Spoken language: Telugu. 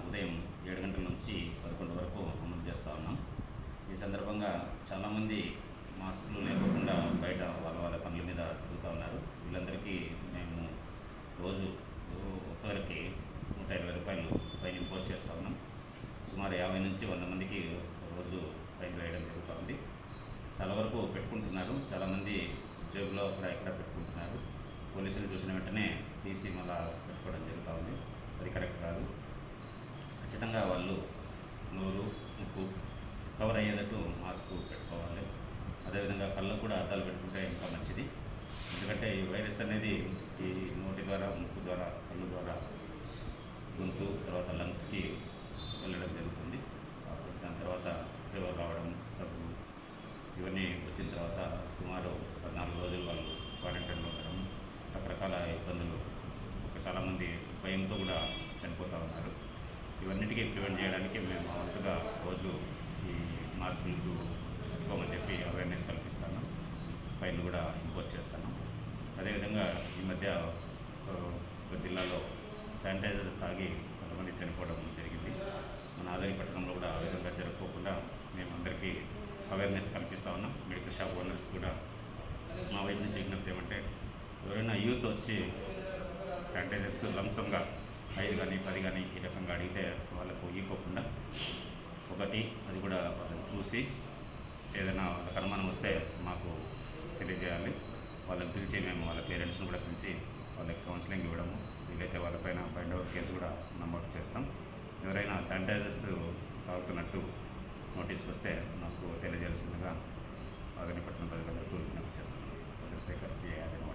ఉదయం 7 గంటల నుంచి 11 వరకు అమలు చేస్తూ ఉన్నాం. ఈ సందర్భంగా చాలామంది మాస్కులు లేకుండా బయట వాళ్ళ పనుల మీద తిరుగుతూ ఉన్నారు. వీళ్ళందరికీ మేము రోజు ఒక్కరికి ₹120 ఫైన్ ఇంపోజ్ చేస్తూ ఉన్నాం. సుమారు 50 నుంచి 100 మందికి రోజు ఫైన్ వేయడం జరుగుతూ ఉంది. చాలా వరకు పెట్టుకుంటున్నారు. చాలామంది జేబులో అక్కడ ఇక్కడ పెట్టుకుంటున్నారు. పోలీసులు చూసిన వెంటనే తీసి మళ్ళా పెట్టుకోవడం జరుగుతూ ఉంది. అది కరెక్ట్ కాదు. ఖచ్చితంగా వాళ్ళు నోరు, ముక్కు కవర్ అయ్యేటట్టు మాస్క్ పెట్టుకోవాలి. అదేవిధంగా కళ్ళకు కూడా అద్దాలు పెట్టుకుంటే ఇంకా మంచిది. ఎందుకంటే ఈ వైరస్ అనేది ఈ నోటి ద్వారా, ముక్కు ద్వారా, కళ్ళు ద్వారా గొంతు, తర్వాత లంగ్స్కి వెళ్ళడం జరుగుతుంది. దాని తర్వాత ఫీవర్ రావడం, దగ్గు ఇవన్నీ వచ్చిన తర్వాత సుమారు 14 రోజులు వాళ్ళు క్వారంటైన్లో ఉండడం, రకరకాల ఇబ్బందులు, చాలామంది భయంతో కూడా చనిపోతూ ఉన్నారు. ఇవన్నిటికీ ప్రివెంట్ చేయడానికి మేము మా వంతుగా రోజు ఈ మాస్కులు ఇవ్వమని చెప్పి అవేర్నెస్ కల్పిస్తాను. ఫైన్లు కూడా ఇంపోజ్ చేస్తాను. అదేవిధంగా ఈ మధ్య ఒక జిల్లాలో శానిటైజర్స్ తాగి కొంతమంది చనిపోవడం జరిగింది. మన ఆదరి పట్టణంలో కూడా ఆ విధంగా జరుపుకోకుండా మేము అందరికీ అవేర్నెస్ కల్పిస్తూ ఉన్నాం. మెడికల్ షాప్ ఓనర్స్ కూడా మా వైపు నుంచి విజ్ఞప్తి ఏమంటే, ఎవరైనా యూత్ వచ్చి శానిటైజర్స్ లంసంగా 5 కానీ 10 కానీ ఈ రకంగా అడిగితే వాళ్ళకు ఇవ్వకుండా ఒకటి అది కూడా వాళ్ళని చూసి ఏదైనా వాళ్ళకి అనుమానం వస్తే మాకు తెలియజేయాలి. వాళ్ళని పిలిచి మేము వాళ్ళ పేరెంట్స్ని కూడా పిలిచి వాళ్ళకి కౌన్సిలింగ్ ఇవ్వడము, వీలైతే వాళ్ళపైన బైండ్ ఓవర్ కేసు కూడా నమోదు చేస్తాం. ఎవరైనా శానిటైజర్స్ తాగుతున్నట్టు నోటీస్కి వస్తే నాకు తెలియజేయాల్సిందిగా ఆదరణపట్నం ప్రజలందరికీ విజ్ఞప్తి చేస్తున్నాం. చంద్రశేఖర్, సిఐ.